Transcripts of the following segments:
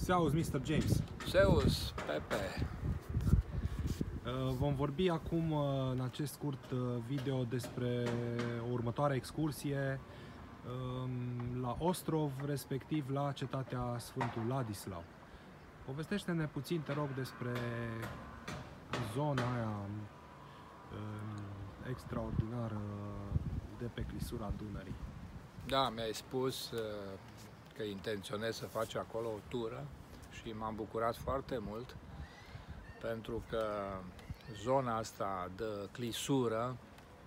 Servus, Mr. James. Servus, Pepe. Vom vorbi acum în acest scurt video despre o următoare excursie la Ostrov, respectiv la cetatea Sfântul Ladislau. Povestește-ne puțin, te rog, despre zona aia extraordinară de pe clisura Dunării. Da, mi-ai spus că intenționez să faci acolo o tură și m-am bucurat foarte mult pentru că zona asta de clisură,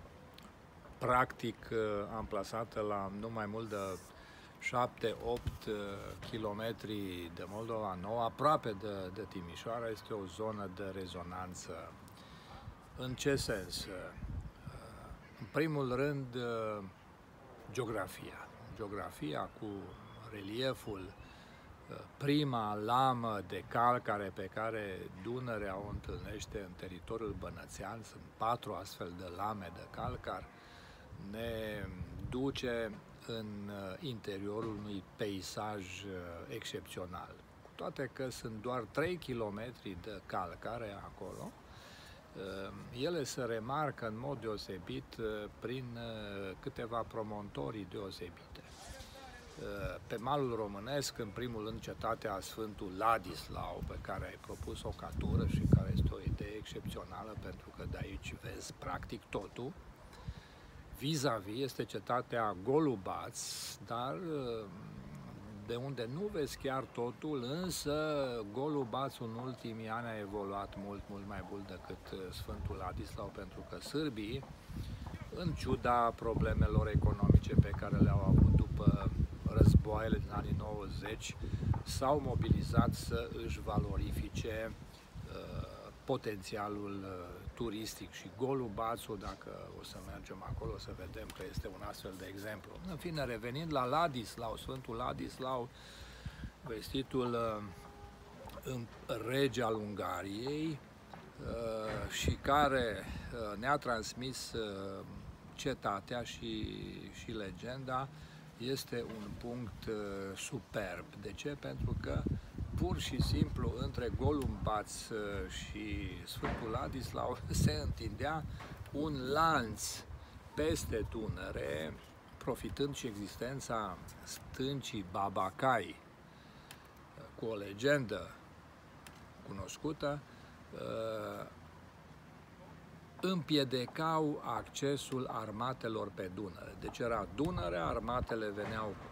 practic amplasată la nu mai mult de 7-8 km de Moldova Nouă, aproape de Timișoara, este o zonă de rezonanță. În ce sens? În primul rând, geografia. Geografia cu relieful, prima lamă de calcare pe care Dunărea o întâlnește în teritoriul bănățean, sunt 4 astfel de lame de calcar, ne duce în interiorul unui peisaj excepțional. Cu toate că sunt doar 3 km de calcare acolo, ele se remarcă în mod deosebit prin câteva promontorii deosebite. Pe malul românesc, în primul rând, cetatea Sfântul Ladislau, pe care ai propus-o ca tură și care este o idee excepțională, pentru că de aici vezi practic totul. Vis-a-vis este cetatea Golubaț, dar de unde nu vezi chiar totul, însă Golubațul în ultimii ani a evoluat mult mai mult decât Sfântul Ladislau, pentru că sârbii, în ciuda problemelor economice pe care le-au avut după războaiele din anii 90, s-au mobilizat să își valorifice potențialul turistic și Golubațul, dacă o să mergem acolo, o să vedem că este un astfel de exemplu. În fine, revenind la Ladislau, Sfântul Ladislau, vestitul rege al Ungariei și care ne-a transmis cetatea și legenda, este un punct superb. De ce? Pentru că pur și simplu între Golubaț și Sfântul Ladislau se întindea un lanț peste Dunăre, profitând și existența stâncii Babacai, cu o legendă cunoscută, împiedecau accesul armatelor pe Dunăre. Deci era Dunărea, armatele veneau cu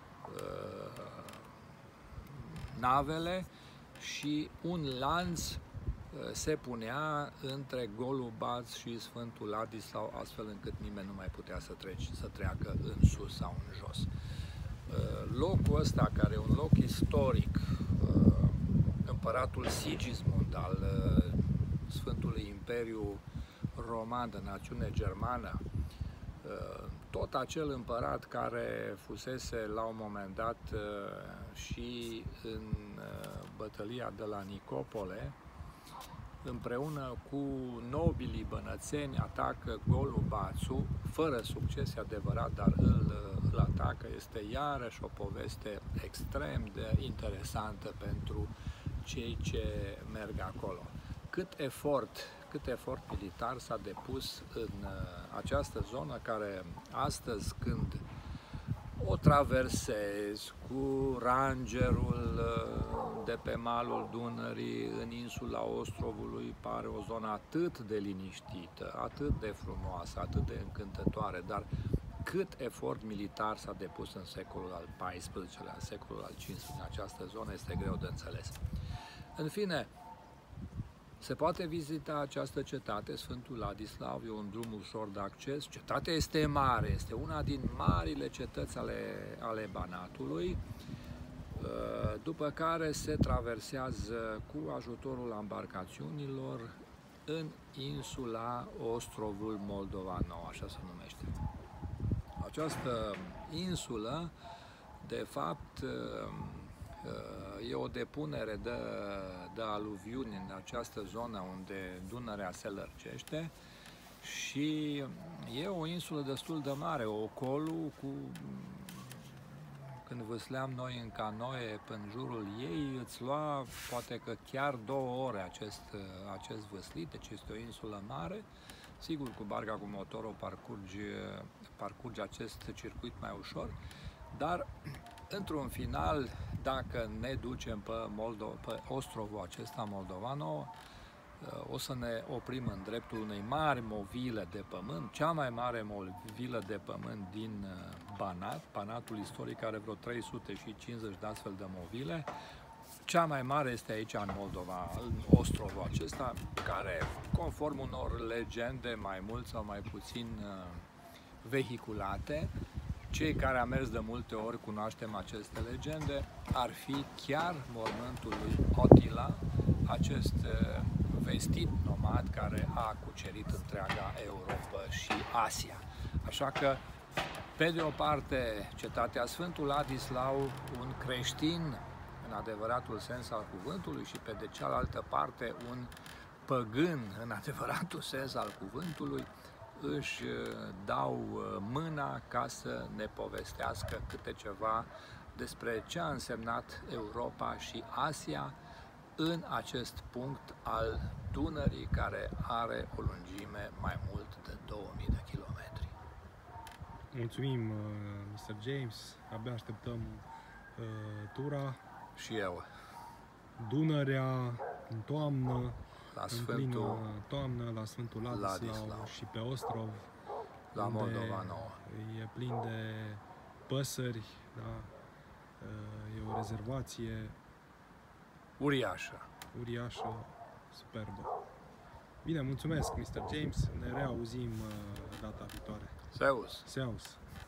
navele și un lanț se punea între Golubaț și Sfântul Ladislau, astfel încât nimeni nu mai putea să treacă în sus sau în jos. Locul ăsta, care e un loc istoric, împăratul Sigismund al Sfântului Imperiu Roman de națiune germană, tot acel împărat care fusese la un moment dat și în bătălia de la Nicopole, împreună cu nobilii bănățeni, atacă Golubațul, fără succes, adevărat, dar îl atacă. Este iarăși o poveste extrem de interesantă pentru cei ce merg acolo. Cât efort militar s-a depus în această zonă, care astăzi, când o traversezi cu rangerul de pe malul Dunării în insula Ostrovului, pare o zonă atât de liniștită, atât de frumoasă, atât de încântătoare, dar cât efort militar s-a depus în secolul al XIV-lea, în secolul al XV-lea, în această zonă, este greu de înțeles. În fine, se poate vizita această cetate, Sfântul Ladislau, e un drum ușor de acces. Cetatea este mare, este una din marile cetăți ale Banatului, după care se traversează cu ajutorul embarcațiunilor în insula Ostrovul Moldova Nouă, așa se numește. Această insulă, de fapt, e o depunere de aluviuni în această zonă unde Dunărea se lărgește și e o insulă destul de mare, Ocolul, cu când vâsleam noi în canoe în jurul ei, îți lua poate că chiar 2 ore acest vâslit, deci este o insulă mare. Sigur, cu barca cu motorul parcurgi acest circuit mai ușor, dar într-un final, dacă ne ducem pe ostrovul acesta Moldovano, o să ne oprim în dreptul unei mari movile de pământ, cea mai mare movilă de pământ din Banat. Banatul istoric are vreo 350 de astfel de movile. Cea mai mare este aici în Moldova, în ostrovul acesta, care, conform unor legende mai mult sau mai puțin vehiculate, cei care am mers de multe ori cunoaștem aceste legende, ar fi chiar mormântul lui Attila, acest vestit nomad care a cucerit întreaga Europa și Asia. Așa că, pe de o parte, cetatea Sfântul Ladislau, un creștin în adevăratul sens al cuvântului, și pe de cealaltă parte un păgân în adevăratul sens al cuvântului, își dau mâna ca să ne povestească câte ceva despre ce a însemnat Europa și Asia în acest punct al Dunării, care are o lungime mai mult de 2000 de kilometri. Mulțumim, Mr. James. Abia așteptăm tura. Și eu. Dunărea în toamnă, La plină toamnă, la Sfântul Ladislau și pe ostrov, la Moldova Nouă. E plin de păsări, da? E o rezervație Uriașă. uriașă, superbă. Bine, mulțumesc, Mr. James. Ne reauzim data viitoare. Zeus. Servus.